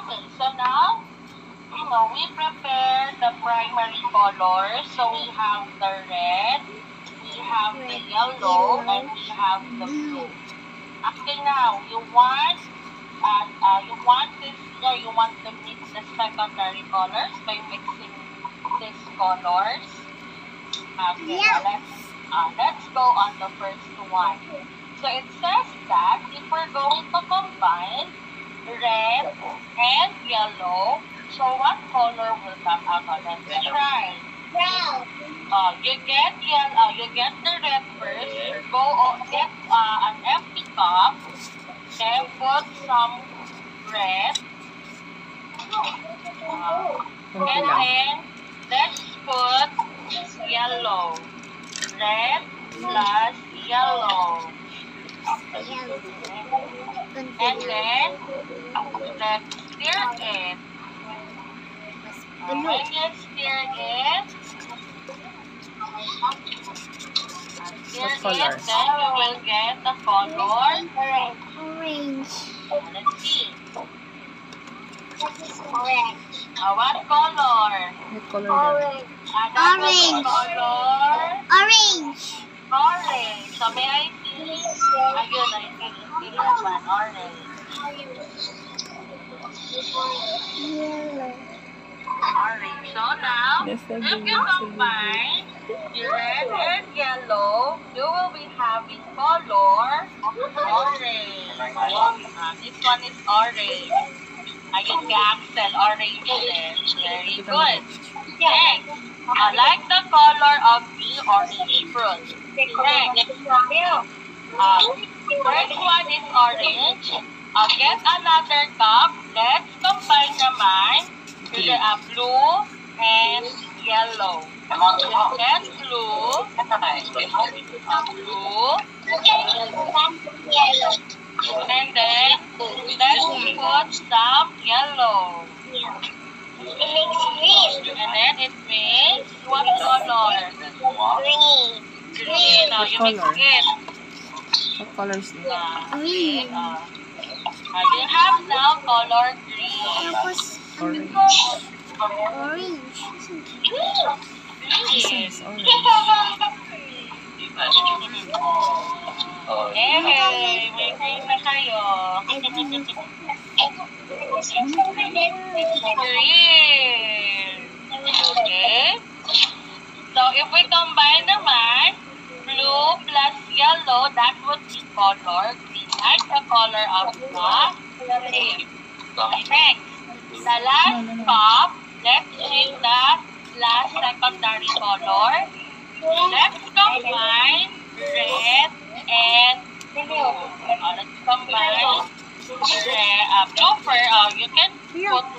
Okay, so now, we prepare the primary colors. So we have the red, we have the yellow, and we have the blue. Okay, now you want this, or you want to mix the secondary colors by mixing these colors. Okay, Yes. let's go on the first one. So it says that if we're going to combine red and yellow, so what color will come out? Let's try. Brown. You get the red first. Get an empty cup. Then put some red. And then let's put yellow. Red plus yellow. And then let's stir it. When you stir it, then you will get the color Orange. Let's see. Orange. What color? Orange. Orange. Color? Orange. Orange. So may I see? Ayun, I see this one. Orange. Yellow. Orange. So now, if you combine the red and yellow, you will be having color orange. This one is orange. Ayun kay Axel, orange din. Very good. Next, I like the color of the orange fruit. Next, first one is orange. Get another cup. Let's combine naman blue and yellow. Get blue, and then let's put some yellow. And then it makes what color? Green. Green. Now you mix it. What color is it? Green. You have now color green. Tapos, Orange. orange. This Green. one's orange. Hey, may green na kayo. Green. Okay. So if we combine naman, blue plus yellow, that would be color green. Like the color of the grape. Next, the last cup, let's take the last secondary color. Let's combine red and blue. Let's combine blue. You can put